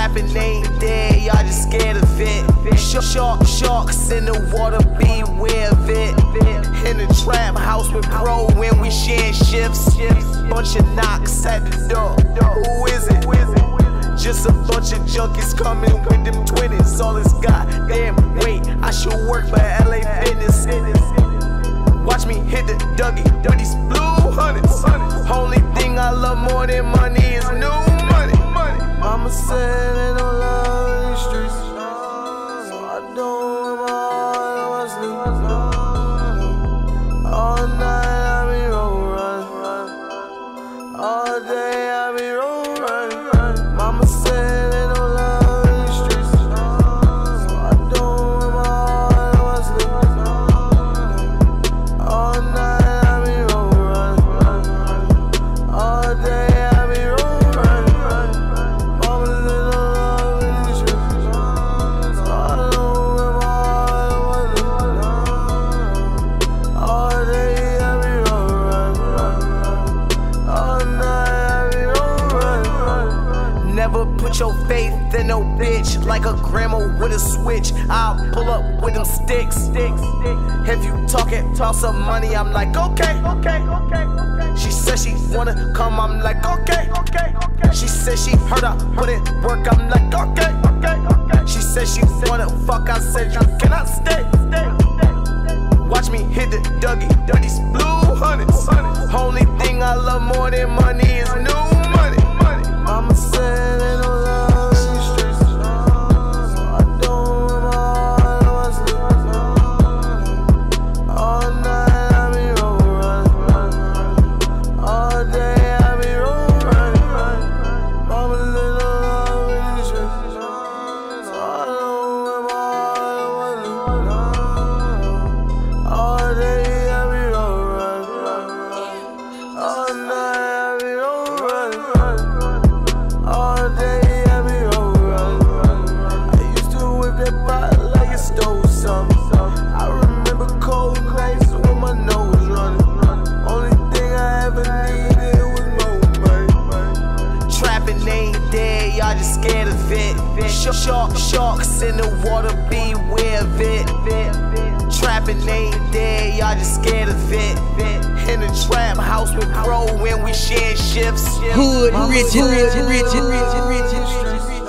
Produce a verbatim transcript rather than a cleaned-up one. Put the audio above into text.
Trapping ain't dead, y'all just scared of it. Shark, sharks in the water, beware of it. In the trap house with bro when we sharing shifts. Bunch of knocks at the door. Who is it? Just a bunch of junkies coming with them twenties. All it's got, damn, wait, I should work for L A Fitness. Watch me hit the Dougie with these blue hundreds. Only thing I love more than money is new money. Mama said they don't love these streets, so I don't want my heart on my sleep. All night I be roll running, all day I be roll running. Mama said they don't love these streets, so I don't want my heart on my sleep. All night I be roll running, all day I be roll running. Mama said they don't love these streets, so I don't want my heart on my sleep. All day I be roll running, all night I be roll running. Never put your faith in no bitch like a grandma with a switch. I'll pull up with them sticks. If you talking, toss some money, I'm like, okay, okay, okay. She said she wanna come, I'm like, okay, okay. She said she heard I put in work, I'm like, okay, okay. She said she wanna fuck, I said you cannot stay. Watch me hit the Dougie with these blue hundreds. Only thing I love more than money is new money. Mama said they don't love these streets, so I don't want my heart on my sleep. All night I be roll running, all day I be roll running. Mama said they don't love these streets, so I don't want my heart on my sleep. All day I be roll running, all night I be roll running. All day I be roll running. I used to whip that bottle like it stole something. I remember cold nights with my nose running. Only thing I ever needed was more money. Trapping ain't dead, y'all just scared of it. Shark, sharks in the water, beware of it. Trapping ain't dead, y'all just scared of it. In the trap house with bro when we sharing shifts. Hood, rich, rich, rich, rich, rich, rich.